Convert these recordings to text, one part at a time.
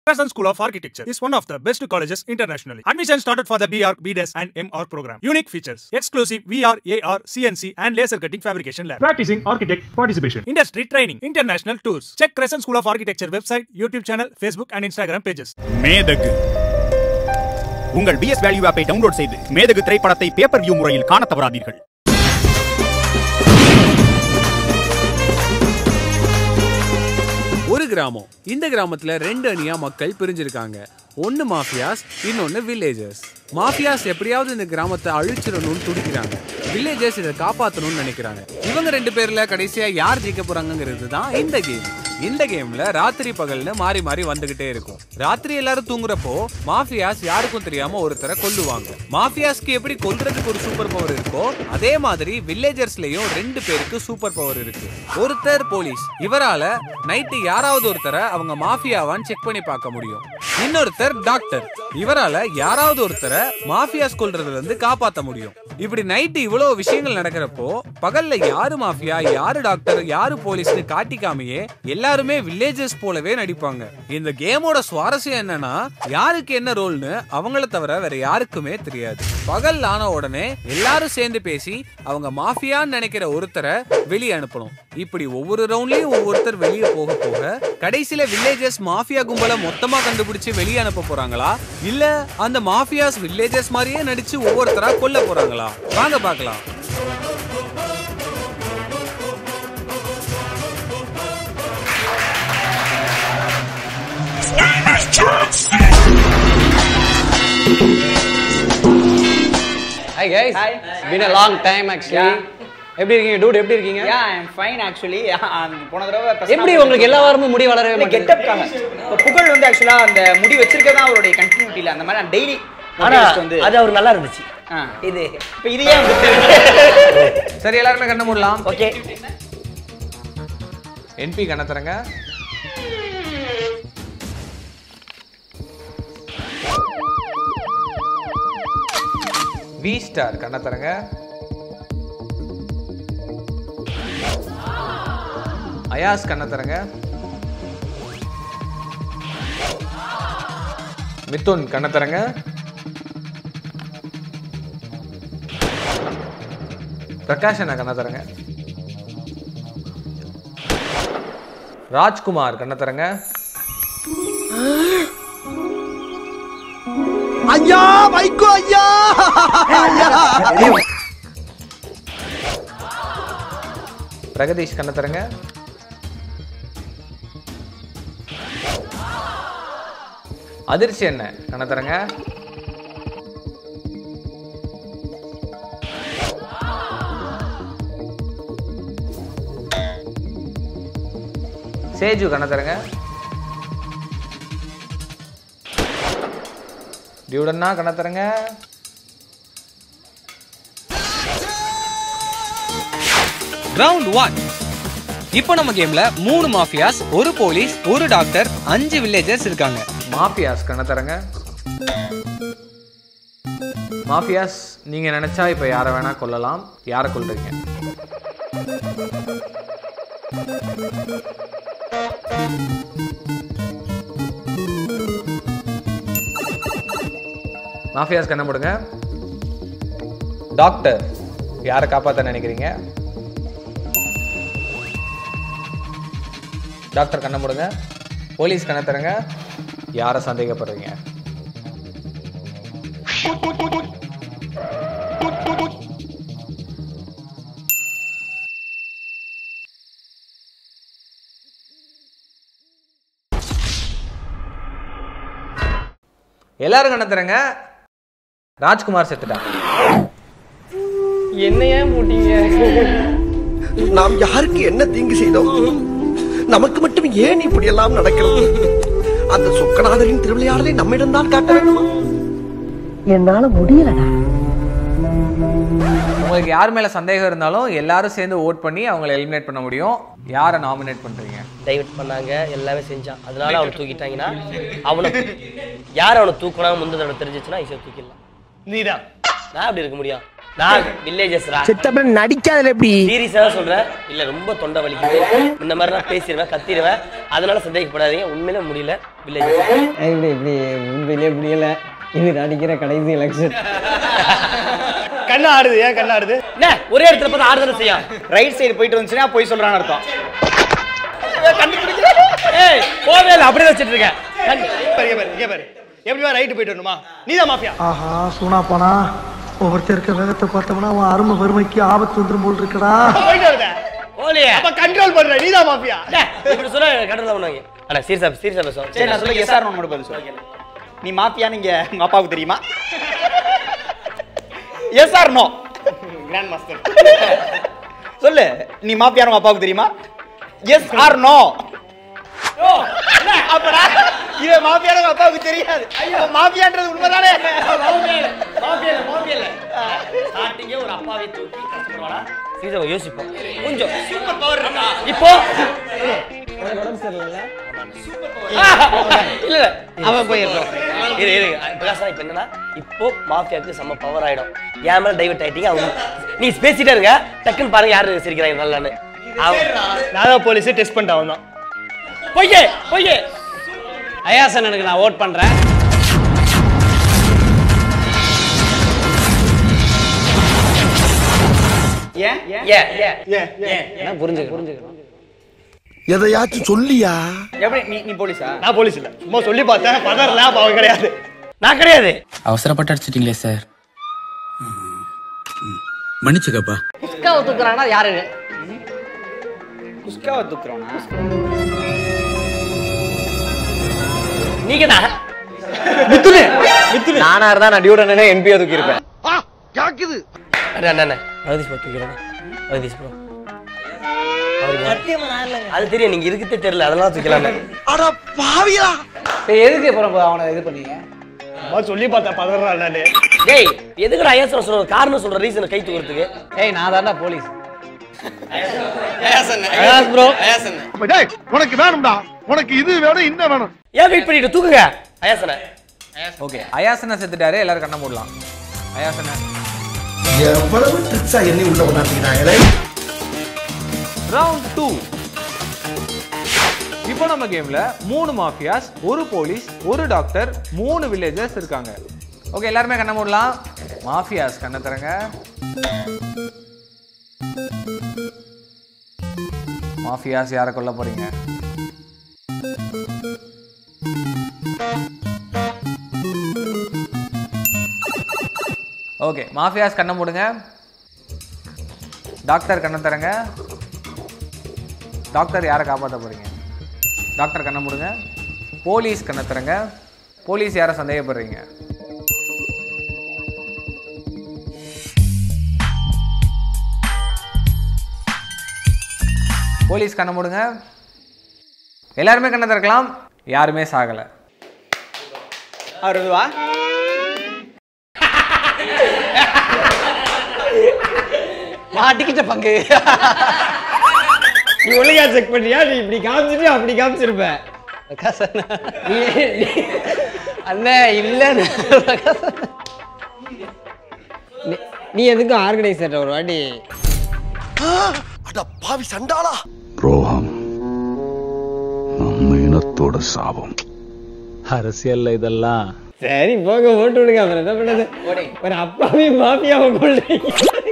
Crescent School of Architecture is one of the best colleges internationally. Admission started for the BR, BDES and MR program. Unique features: exclusive VR, AR, CNC and laser cutting fabrication lab. Practicing architect participation. Industry training. International tours. Check Crescent School of Architecture website, YouTube channel, Facebook and Instagram pages. மேதகு உங்கள் BS Value ஆப்பை download செய்து மேதகு திரைப்படத்தை paper view முறையில் காண தவறாதீர்கள். ஒரு கிராமம். இந்த கிராமத்துல ரெண்டு அணியா மக்கள் பிரிஞ்சிருக்காங்க. ஒன்னு மாஃபியாஸ், இன்னொன்னு வில்லேஜர்ஸ். மாஃபியாஸ் எப்படியாவது இந்த கிராமத்தை அழிச்சிடணும்னு துடிக்கிறாங்க. வில்லேஜர்ஸ் இதை காப்பாற்றணும்னு நினைக்கிறாங்க. இவங்க ரெண்டு பேர்ல கடைசியா யார் ஜெயிக்க போறாங்கிறது தான் இந்த கேம். இந்த கேம்ல ராத்திரி பகல்னு மாறி மாறி வந்துகிட்டே இருக்கும். ராத்திரி எல்லாரும் தூங்குறப்போ மாஃபியாஸ் யாருக்கும் தெரியாம ஒருத்தரை கொல்லுவாங்க. மாஃபியாஸ்க்கு எப்படி கொல்றதுக்கு ஒரு சூப்பர் பவர் இருக்கோ அதே மாதிரி வில்லேஜர்ஸ்லயும் ரெண்டு பேருக்கு சூப்பர் பவர் இருக்கு. ஒருத்தர் போலீஸ், இவரால நைட்டு யாராவது ஒருத்தரை அவங்க மாஃபியாவான்னு செக் பண்ணி பார்க்க முடியும். இன்னொருத்தர் டாக்டர், இவரால யாராவது ஒருத்தரை மாஃபியாஸ் கொல்றதுல இருந்து காப்பாற்ற முடியும். இப்படி நைட்டு இவ்வளவு விஷயங்கள் நடக்கிறப்போ பகல்ல யாரு மாஃபியா, யாரு டாக்டர், யாரு போலீஸ்னு காட்டிக்காமையே எல்லாருமே வில்லேஜர்ஸ் போலவே நடிப்பாங்க. இந்த கேமோட சுவாரஸ்யம் என்னன்னா யாருக்கு என்ன ரோல்னு அவங்கள தவிர வேற யாருக்குமே தெரியாது. பகல் ஆன உடனே எல்லாரும் சேர்ந்து பேசி அவங்க மாஃபியான்னு நினைக்கிற ஒருத்தரை வெளியே அனுப்பணும். இப்படி ஒவ்வொரு ரவுண்ட்லயும் ஒவ்வொருத்தர் வெளியே போக போக கடைசியில வில்லேஜர்ஸ் மாஃபியா கும்பலை மொத்தமா கண்டுபிடிச்சு வெளியே அனுப்ப போறாங்களா இல்ல அந்த மாஃபியாஸ் வில்லேஜர்ஸ் மாதிரியே நடிச்சு ஒவ்வொருத்தரா கொல்ல போறாங்களா? வாங்க பார்க்கலாம். Hi guys. Hi. It's been a long time actually. எப்படி இருக்கீங்க டூட்? எப்படி இருக்கீங்க? Yeah, I'm fine actually. போன தடவை எப்படி உங்களுக்கு எல்லா வாரமும் முடி வளரவே மாட்டேங்குது? கெட் அப் காங்க. புகழ் வந்து एक्चुअली அந்த முடி வச்சிருக்கதா அவருடைய கண்டினியூட்டில அந்த மாதிரி டெய்லி வந்து அது அவர் நல்லா இருந்துச்சு. இது இப்ப இது ஏன் சரி எல்லாரும் கண்ண மூடலாம். ஓகே. NP கண்ண தரங்க. V ஸ்டார் கண்ண தரங்க. அயாஸ் கண்ண தரங்க. மிதுன் கண்ண தரங்க. பிரகாஷ் அண்ணா கண்ண தரங்க. ராஜ்குமார் கண்ண தரங்க. ஐயா வைகோ ஐயா பிரகதீஷ் கண்ண தரங்க. அதிர்ச்சி என்ன கண்ண தரங்க. சேஜு கண்ண தரங்க. டியூடன்னா கண்ண தரங்க. ரவுண்ட் 1. இப்போ நம்ம கேம்ல 3 மாஃபியாஸ், ஒரு போலீஸ், ஒரு டாக்டர், 5 வில்லேஜர்ஸ் இருக்காங்க. மாஃபியாஸ் கண்ண தரங்க. மாஃபியாஸ் நீங்க நினைச்சா இப்ப யாரை வேணா கொல்லலாம். யாரை கொல்றீங்க? மாஃபியாஸ் கண்ண போடுங்க. டாக்டர் யாரை காப்பாற்ற நினைக்கிறீங்க? டாக்டர் கண்ண போடுங்க. போலீஸ் கண்ண தரங்க. யாரை சந்தேகப்படுறீங்க? எல்லாரும் கண்ண தரங்க. ராஜ்குமார் செத்துட்டான். என்ன ஏன் போட்டீங்க? நாம் யாருக்கு என்ன தீங்கு செய்தோம்? நமக்கு மட்டும் ஏன் இப்படி எல்லாம் நடக்கிறது? அந்த சொக்கநாதரின் திருவிளையாடலை நம்மிடம் தான் காட்ட வேண்டுமா? என்னால முடியலடா. உங்களுக்கு யார் மேல சந்தேகம் இருந்தாலும் எல்லாரும் சேர்ந்து ஓட் பண்ணி அவங்களை எலிமினேட் பண்ண முடியும். யாரை நாமினேட் பண்றீங்க? டைவர்ட் பண்ணாங்க, எல்லாமே செஞ்சான். அதனால அவனை தூக்கிட்டாங்கன்னா அவனை யார் அவனை தூக்கினா முந்தின தடவை தெரிஞ்சிச்சுன்னா ஈஸியாக தூக்கிடலாம். நீதான். நான் அப்படி இருக்க முடியும். நான் வில்லேஜஸ்ரா. செத்தப்ப நடிக்காதல எப்படி? சீரியஸா சொல்றேன். இல்ல ரொம்ப தொண்டை வலிக்குது. இந்த மாதிரி நான் பேசிடுவேன், கத்திடுவேன். அதனால சந்தேகப்படாதீங்க. உண்மையிலே முடியல வில்லேஜஸ். இப்படி உண்மையிலே முடியல. இது நடிக்கிற கடைசி எலெக்ஷன். கண்ணு ஆடுது. ஏன் கண்ணு ஆடுது? என்ன ஒரே இடத்துல பார்த்து ஆடுதானே செய்யும். ரைட் சைடு போயிட்டு வந்துச்சுன்னா போய் சொல்றான்னு அர்த்தம். ஏய் போவே இல்ல அப்படியே வச்சிட்டு இருக்கேன். இங்க பாரு எப்படிவா ரைட்டு போயிட்டு வரணுமா? நீதான் மாஃபியா. ஆஹா சூனா போனா ஒவ்வொருத்தர் இருக்க வேகத்தை பார்த்தோம்னா அவன் அருமை வறுமைக்கு ஆபத்து வந்துரும் போல் இருக்கடா. போயிட்டு வருத போலியே அப்ப கண்ட்ரோல் பண்ற. நீதான் மாஃபியா. இப்படி சொல்ல கண்ட்ரோல் பண்ணுவாங்க. அட சீரியஸா பேசுறேன். சரி நான் சொல்ல எஸ் ஆர் நோ மட்டும் பதில் சொல்லு. நீ மாஃபியான்னு இங்க உங்க அப்பாவுக்கு தெரியுமா? Yes or no grand master சொல்லு. நீ மாஃபியான்னு உங்க அப்பாவுக்கு தெரியுமா? Yes or no. அப்படா இவன் மாஃபியான்னு உங்க அப்பாவுக்கு தெரியாது. மாஃபியான்றது உண்மைதானே? ஸ்டார்டிங்கே ஒரு அப்பாவை தூக்கி கஷ்டப்படுவானா? சீரியஸா யோசிப்போம். கொஞ்சம் சூப்பர் பவர் இருக்கா? இப்போ இல்ல அவன் போயிருக்கான். இரு பிரகாஷ் இப்ப என்னன்னா இப்போ மாஃபியாவுக்கு செம்ம பவர் ஆயிடும். ஏன் மேல டைவர்ட் ஆயிட்டீங்க. அவங்க நீ பேசிட்டே இருங்க. டக்குன்னு பாருங்க யாரு சிரிக்கிறாங்க நல்லான்னு. நான் தான் போலீஸ் டெஸ்ட் பண்ணிட்டு அவன் தான். பொய்யே அயாசனுக்கு நான் ஓட் பண்றேன். புரிஞ்சுக்கணும். எதையாச்சும் சொல்லியா? எப்படி நீ போலீஸா? நான் போலீஸ் இல்ல. சும்மா சொல்லி பார்த்தேன். பதறல. அவன் கிடையாது. நான் கிடையாது. அவசரப்பட்டு அடிச்சிட்டீங்களே சார். மன்னிச்சுக்கப்பா. குஸ்காவை தூக்குறானா யாரு? குஸ்காவை தூக்குறானா? நீங்கடா மித்துனே. நானா இருந்தா நான் டியூட் அண்ணனே என்பியா தூக்கி இருப்பேன். கேக்குது. அண்ணா ரகதீஷ் தூக்கிறேன். ரகதீஷ் ப்ரோ அது தெரியும். நீங்க இருக்குதே தெரியல. அதெல்லாம் தூக்கலாம். அட பாவியா. எதுக்கு அப்புறம் அவனை இது பண்ணீங்க? சொல்லி பார்த்தா பதறானே. டேய் எதுக்குடா ஐயாசன் சொல்ற காரணம் சொல்ற ரீசன் கை தூக்குறதுக்கு? ஏய் நான் தான்டா போலீஸ். ஐயாஸ் ப்ரோ. டேய் உனக்கு வேணும்டா. உனக்கு இது வேணும் இந்த வேணும். ஏன் வெயிட் பண்ணிட்டு தூக்குங்க ஐயாசனை. ஓகே அயாசனை செத்துட்டாரு. எல்லாரும் கண்ண மூடலாம். அயாசனை எவ்வளவு ட்ரிக்ஸா என்ன உள்ள கொண்டாடுறாங்களே. ரவுண்ட் 2. இப்போ நம்ம கேம்ல 3 மாஃபியாஸ், 1 போலீஸ், 1 டாக்டர், 3 வில்லேஜர்ஸ் இருக்காங்க. ஓகே எல்லாருமே கண்ண மூடலாம். மாஃபியாஸ் கண்ண தரங்க. மாஃபியாஸ் யாரை கொல்ல போறீங்க? ஓகே மாஃபியாஸ் கண்ண மூடுங்க. டாக்டர் கண்ண தரங்க. டாக்டர் யாரை காப்பாற்ற போறீங்க? டாக்டர் கண்ண மூடுங்க. போலீஸ் கண்ண தரங்க. போலீஸ் யாரை சந்தேகப்படுறீங்க? போலீஸ் கண்ண மூடுங்க. எல்லாருமே கண்ண திறக்கலாம். யாருமே சாகல. அவருவா மாட்டிக்கிட்ட பங்கு. நீ ஒழுங்கா செக் பண்ணியா? நீ இப்படி காமிச்சிட்டு அப்படி காமிச்சிருப்ப. அண்ணே இல்ல நீ எதுக்கும் ஆர்கனைசர் ஒரு வாட்டி. அட பாவி சண்டாளா. ரோஹம் நம்ம இனத்தோட சாபம். அரசியல்ல இதெல்லாம் சரி போக ஓட்டு விடுங்க. அப்புறம் என்ன பண்ணது? ஒரு அப்பாவி மாஃபியாவை கொள்றீங்க.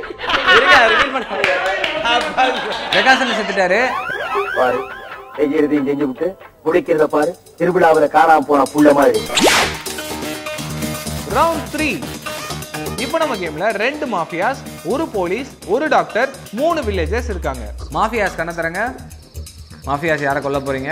பிரகாசன் செத்துட்டாரு. பாரு செய்யறதையும் செஞ்சு விட்டு முடிக்கிறத பாரு. திருவிழாவில் காணாம போன புள்ள மாதிரி. ரவுண்ட் 3. இப்போ நம்ம கேம்ல 2 மாஃபியாஸ், 1 போலீஸ், 1 டாக்டர், 3 வில்லேஜர்ஸ் இருக்காங்க. மாஃபியாஸ் கண்ண தரங்க. மாஃபியாஸ் யாரை கொல்ல போறீங்க?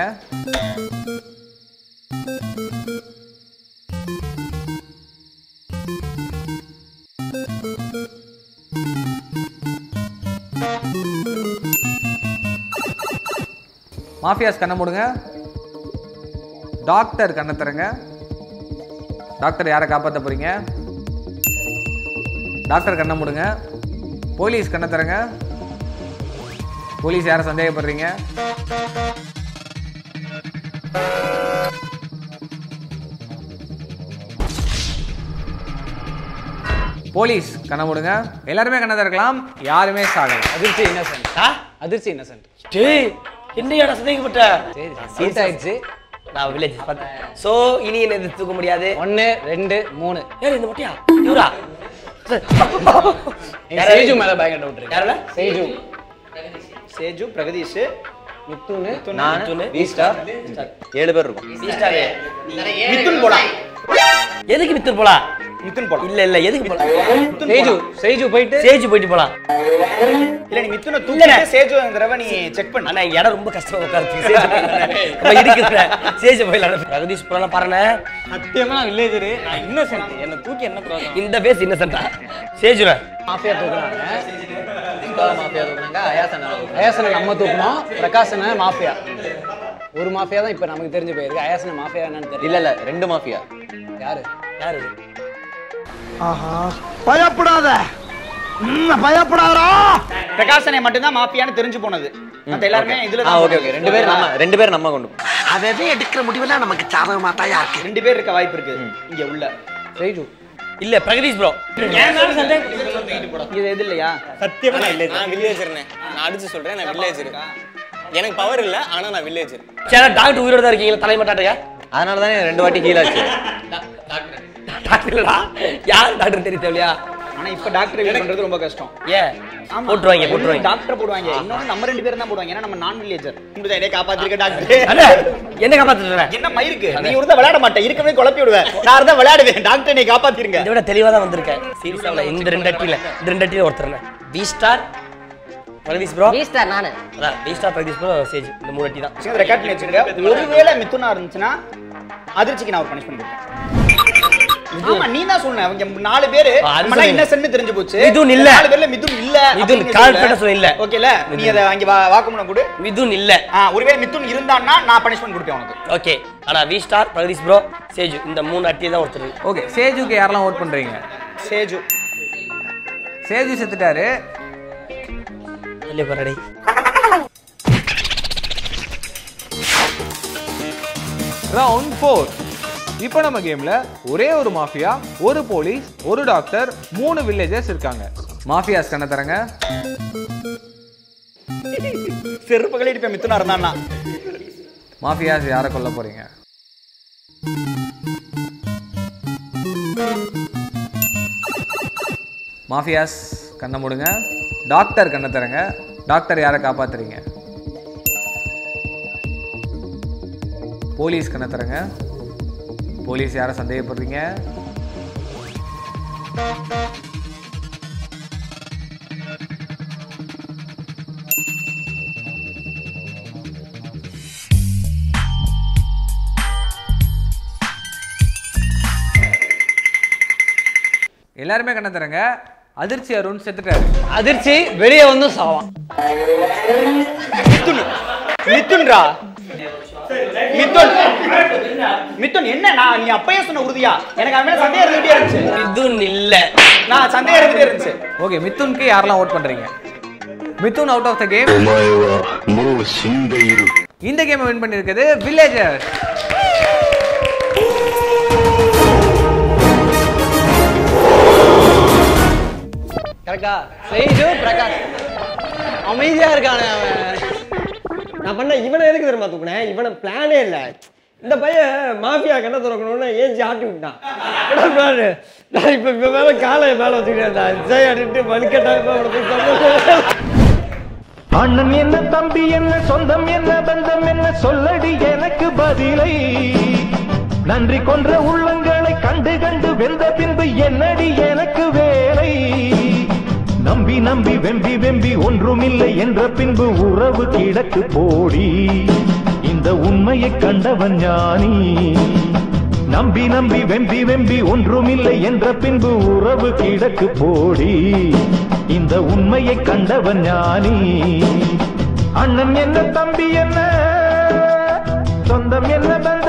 மாஃபியாஸ் கண்ண மூடுங்க. டாக்டர் கண்ண தரங்க. டாக்டர் யாரை காப்பாற்ற போறீங்க? டாக்டர் கண்ண மூடுங்க. போலீஸ் கண்ண தரங்க. போலீஸ் யாரை சந்தேகப்படுறீங்க? போலீஸ் கண்ண மூடுங்க. எல்லாருமே கண்ணை திறக்கலாம். யாருமே சாகல. அதிர்ச்சி இன்னசென்ட். அதிர்ச்சி இன்னசென்ட். டேய் என்னையாடா சந்தேகப்பட்ட? சரி சீட் ஆயிடுச்சு. நான் வில்லேஜ் பார்த்தேன். சோ இனி என்ன தூக்க முடியாது. 1 2 3. ஏய் இந்த மொட்டியா இவரா? சேஜு மேல பயங்கர டவுட் இருக்கு. யாரல? சேஜு பிரகதீஷ் மித்துன் நான் வீஸ்டார் 7 பேர் இருக்கும். வீஸ்டார் மித்துன் போலாம். எதுக்கு மித்துன் போலாம்? மித்துன் போலாம். இல்ல எதுக்கு போலாம்? சேஜு போயிட்டு போலாம். இல்ல நீ மித்துன தூக்கிட்டு சேஜு தடவை நீ செக் பண்ணு. ஆனா இடம் ரொம்ப கஷ்டமா உட்கார்ந்து சேஜு இருக்குற சேஜு போயில பிரகதீஷ் போலாம் பாருங்க. சத்தியமா நான் வில்லேஜர். நான் இன்னசென்ட். என்ன தூக்கி என்ன ப்ராப்ளம்? இந்த பேஸ் இன்னசென்ட்டா? சேஜு மாஃபியா தூக்குறாங்க. மாஃபியா தூக்குறாங்க. அயாசனை நம்ம தூக்கணும். பிரகாசனை மாஃபியா. ஒரு மாஃபியா தான் இப்ப நமக்கு தெரிஞ்சு போயிருக்கு. அயாசனை மாஃபியா என்னன்னு தெரியல. இல்ல 2 மாஃபியா. யாரு? ஆஹா பயப்படாத. பயப்படாதடா. பிரகாசனை மட்டும் தான் மாஃபியான்னு தெரிஞ்சு போனது. மத்த எல்லாரும் இதுல தான். ஓகே ரெண்டு பேர் நம்ம கொண்டு அதவே எடுக்கிற முடிவெல்லாம் நமக்கு சாதகமா தான் இருக்கு. 2 பேர் இருக்க வாய்ப்பு இருக்கு இங்க உள்ள. சேஜு இல்ல பிரகதீஷ் ப்ரோ. இது எது இல்லையா? சத்தியமா நான் வில்லேஜர்னே. நான் அடிச்சு சொல்றேன் நான் வில்லேஜர். எனக்கு பவர் இல்ல ஆனா நான் வில்லேஜர். சேனா டாக்டர் உயிரோட தான் இருக்கீங்க தலைமட்டாட்டயா? அதனால தான் 2 வாட்டி கீழாச்சு. டாக்டர்டா யார் டாக்டர் தெரியலையா? ஆனா இப்ப டாக்டர் வெயிட் பண்றது ரொம்ப கஷ்டம். ஏன் போட்டுருவாங்க டாக்டர் போடுவாங்க. இன்னொன்னு நம்ம 2 பேரும் தான் போடுவாங்க. ஏன்னா நம்ம நான் வில்லேஜர். இந்த என்னை காப்பாத்திருக்க டாக்டர். என்ன காப்பாத்துறேன்? என்ன மயிருக்கு நீ ஒருத்தா விளையாட மாட்டே. இருக்கவே குழப்பி விடுவேன். நான் தான் விளையாடுவேன். டாக்டர் நீ காப்பாத்திருங்க. இதை விட தெளிவா தான் வந்திருக்கேன். சீரியஸா இல்ல. இந்த 2 அட்டில ஒருத்தர் V star Pragadeesh bro. V star நானு. அதான் வி ஸ்டார் பிரகதீஷ் ப்ரோ சேஜ். இந்த 3 அட்டி தான். சரி ரெக்கார்ட் பண்ணி வச்சிருங்க. ஒருவேளை மிதுனா இருந்துச்சுனா அதிர்ச்சிக்கு நான் ஒரு பனிஷ்மென்ட் கொடுப்பேன். ஆமா நீ தான் சொன்ன. அவங்க 4 பேர் நம்ம இன்னசென்ட் தெரிஞ்சு போச்சு. மிதுன் இல்ல. 4 பேர்ல மிதுன் இல்ல. மிதுன் கான்ஃபிடன்ஸ் இல்ல. ஓகேல நீ அத அங்க வாக்குமூலம் கொடு. மிதுன் இல்ல. ஒருவேளை மிதுன் இருந்தான்னா நான் பனிஷ்மென்ட் கொடுப்பேன் உனக்கு. ஓகே. ஆனா வி ஸ்டார் பிரகதீஷ் ப்ரோ சேஜ் இந்த 3 அட்டி தான் ஒருத்தர். ஓகே சேஜுக்கு யாரெல்லாம் ஓட் பண்றீங்க? சேஜு செத்துட்டாரு. இல்ல பரடை. ரவுண்ட் 4. இப்போ நம்ம கேம்ல ஒரே ஒரு மாஃபியா, ஒரு போலீஸ், ஒரு டாக்டர், 3 வில்லேஜர்ஸ் இருக்காங்க. மாஃபியாஸ் கண்ண தரங்க. செருப்பு கழிட்டு மிதுனா இருந்தான்னா மாஃபியாஸ் யாரை கொல்ல போறீங்க? மாஃபியாஸ் கண்ண மூடுங்க. டாக்டர் கண்ண தரங்க. டாக்டர் யாரை காப்பாத்துறீங்க? போலீஸ் கண்ண தரங்க. போலீஸ் யாரை சந்தேகப்படுறீங்க? எல்லாருமே கண்ண தரங்க. அதிர்ச்சி அருண் செத்துட்டாரு. அதிர்ச்சி வெளியே வந்து சாவான். மிதுன்ரா மிதுன் என்ன நான் நீ அப்பயே சொன்ன உறுதியா? எனக்கு அவன் மேல சந்தேகம் இருந்துட்டே இருந்துச்சு. மிதுன் இல்ல. நான் சந்தேகம் இருந்துட்டே இருந்துச்சு. ஓகே மிதுனுக்கு யாரெல்லாம் ஓட் பண்றீங்க? Mithun out of the game. இந்த கேமை வின் பண்ணிருக்கிறது வில்லேஜர். கரெக்டா? சேஜு பிரகாஷ் அமைதியா இருக்கானே அவன். நான் பண்ண இவனை எதுக்கு தெரியுமா தூக்குனேன்? இவனை பிளானே இல்லை. இந்த பையன் மாஃபியா கண்ணை திறக்கணும்னு ஏஞ்சி ஆட்டி விட்டான். நான் இப்ப மேல காலை மேல வச்சுக்கிட்டேன். ஜெய் அடிட்டு வலிக்கட்டாக. அண்ணன் என்ன தம்பி என்ன சொந்தம் என்ன பந்தம் என்ன சொல்லடி எனக்கு பதிலை. நன்றி கொன்ற உள்ளங்களை கண்டு கண்டு வெந்த பின்பு என்னடி எனக்கு வேலை. நம்பி நம்பி வெம்பி வெம்பி ஒன்றுமில்லை என்ற பின்பு உறவு கிடக்கு போடி. இந்த உண்மையை கண்டவன் ஞானி. நம்பி நம்பி வெம்பி வெம்பி ஒன்றுமில்லை என்ற பின்பு உறவு கிடக்கு போடி. இந்த உண்மையை கண்டவன் ஞானி. அண்ணன் என்ன தம்பி என்ன சொந்தம் என்ன